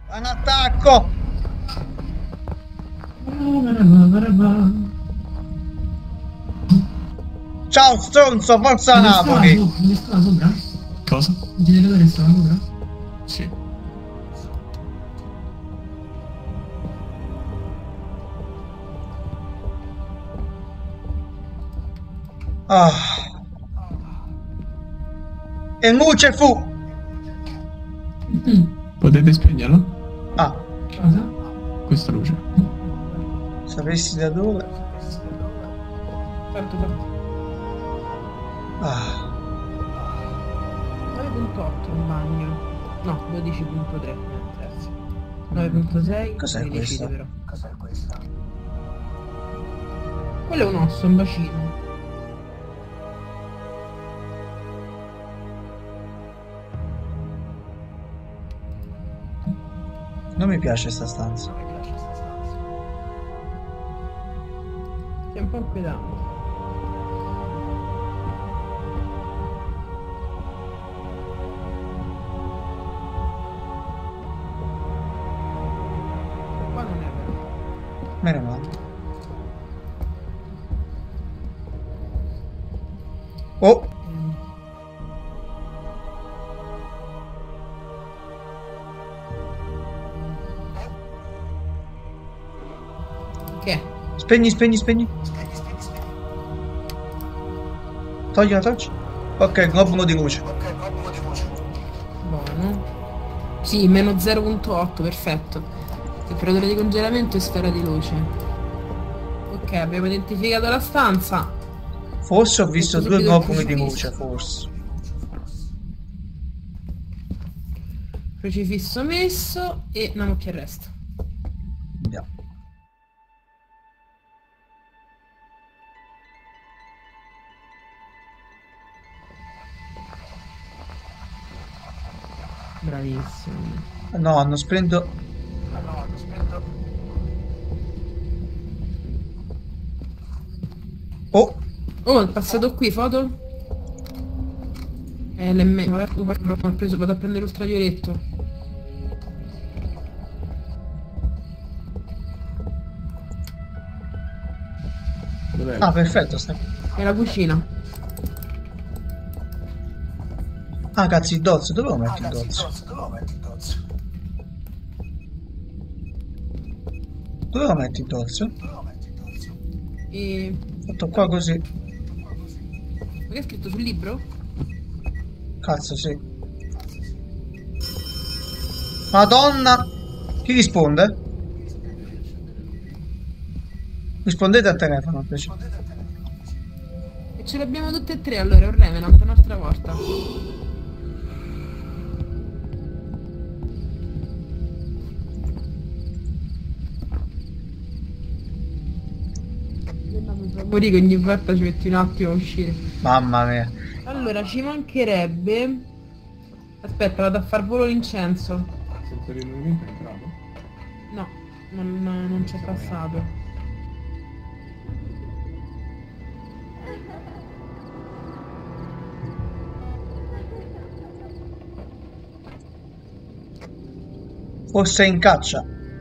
Un attacco! Ciao stronzo, forza Napoli! Dove stava sopra? Cosa? Il generatore stava sopra? Sì. Ah. E luce fu! Potete spegnerlo? Ah, Cosa? Questa luce. sapessi da dove? Tanto. Ah. 9.8 in bagno. No, 12.3. 9.6. Cos'è devi questo? decidere, però. Quello è un osso, un bacino. Non mi piace sta stanza. È un po' inquietante. Qua non è vero. Meno male. Oh! Che? Spegni, spegni, spegni. Togli la torcia. Ok, globulo di luce. Buono. Sì, meno 0.8, perfetto. Temperatura di congelamento e sfera di luce. Ok, abbiamo identificato la stanza. Forse ho visto Metto due subito il globuli di crocifisso. luce, forse. Crocifisso messo e andiamo a che resta. Andiamo. Bravissimo. No, hanno spento. Oh! Oh, è passato qui, foto? Vado a prendere l'ultravioletto. Dov'è? Ah, perfetto. Sta... È la cucina. Ah, cazzo, il dozzo. Dove lo metti il dozzo? Dove lo metti il dozzo? E... Fatto qua così. Ma che è scritto sul libro? Cazzo, sì. Madonna! Chi risponde? Rispondete al telefono, invece. E ce l'abbiamo tutte e tre allora, è un Revenant, un'altra volta. Morì che ogni volta ci metti un attimo a uscire. Mamma mia. Allora, ci mancherebbe... Aspetta, vado a far volo l'incenso. Il sensore di movimento è entrato? No, non c'è passato. Forse è in caccia.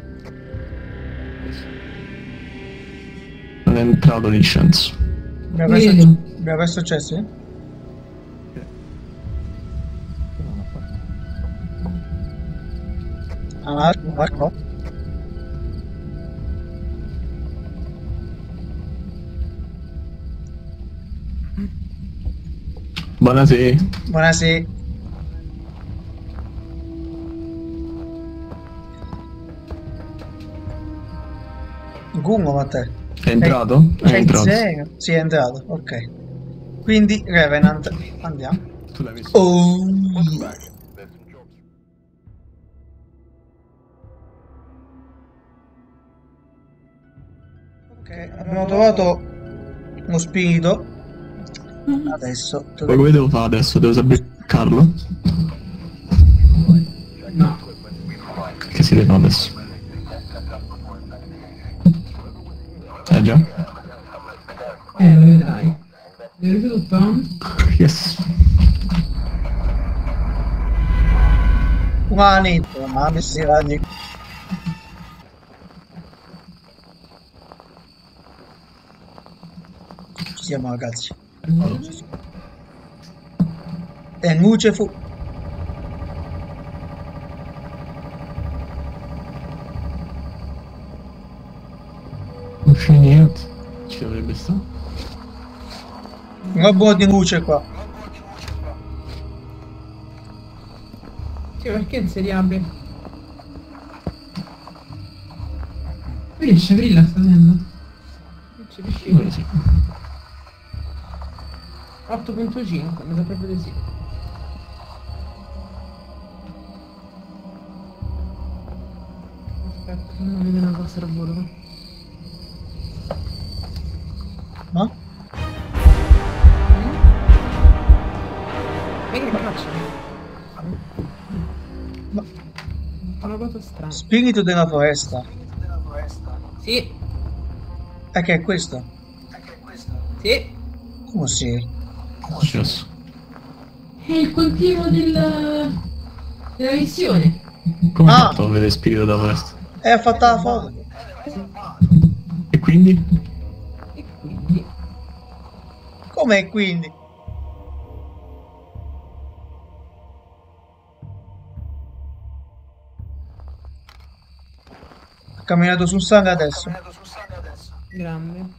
Non è entrato l'incenso. Abbiamo perso accesso? Ah, guarda. Buonasera. Buonasera. Gungo, ma te. È entrato? È C'è il entrato. zero. Sì, è entrato, ok. Quindi, Revenant, andiamo. Tu l'hai visto? Oh! Ok, abbiamo trovato uno spirito. Adesso Poi come devo fare adesso? Devo sabbercarlo? No. Che si vede adesso? Già? Lo vedrai. Vedete tutto? Yes. Umanito, ma mi si raggi. siamo, ragazzi. E luce fu. Non c'è niente. Ci dovrebbe stare. Una buona di luce qua. Sì, perché non si riapre? Riesce, brilla sta dentro. Non ci riuscivo. Ora sì. 8.5, mi sa proprio di sì. Aspetta, non vedo una cosa al volo. No? E che caccia? Ma- Una cosa strana. Spirito della foresta. Sì, E che è questo? sì. Come sì? Successo. È il continuo della missione. Come hai Ah! fatto a vedere spirito da foresta? E ha fatto la foto. E quindi? E quindi... Com'è quindi? Ha camminato sul sangue adesso. Grande.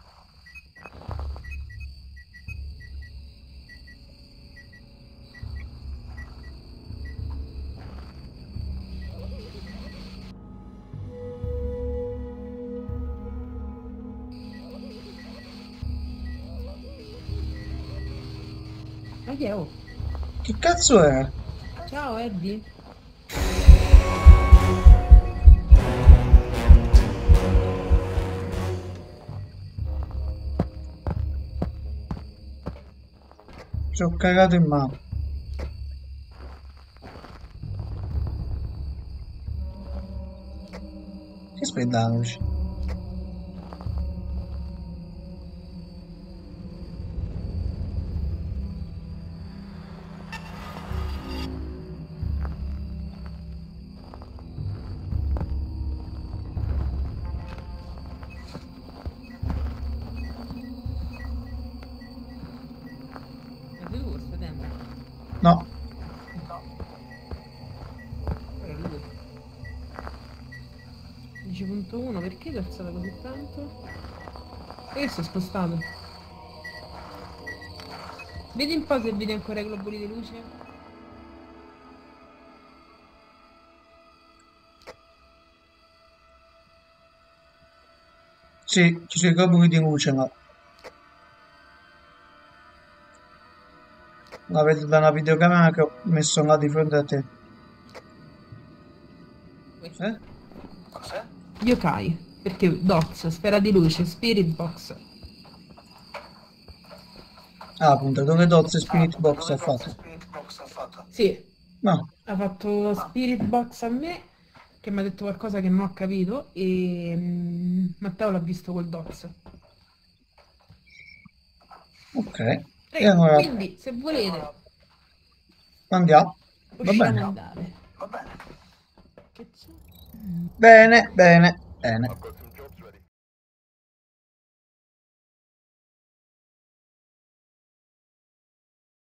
Ma chi è? Oh? Che cazzo è? Ciao Eddie. Ci ho cagato in mano. Che spenda la luce? Ma tu questo tempo? No. Però lui. 10.1, perché ti è alzata così tanto? E si è spostato. Vedi un po' se vedi ancora i globuli di luce. Sì, ci sono i globuli di luce, ma la vedo da una videocamera che ho messo là di fronte a te. Eh? Yokai. Perché Dots, sfera di luce, Spirit Box. Ah, puntatore Dots e Spirit Box ha fatto. Sì, No, ha fatto Spirit Box a me, che mi ha detto qualcosa che non ho capito, e Matteo l'ha visto col Dots. ok. E Raga, allora quindi se volete andiamo. Va possiamo bene. andare. Che c'è? Bene, bene, bene.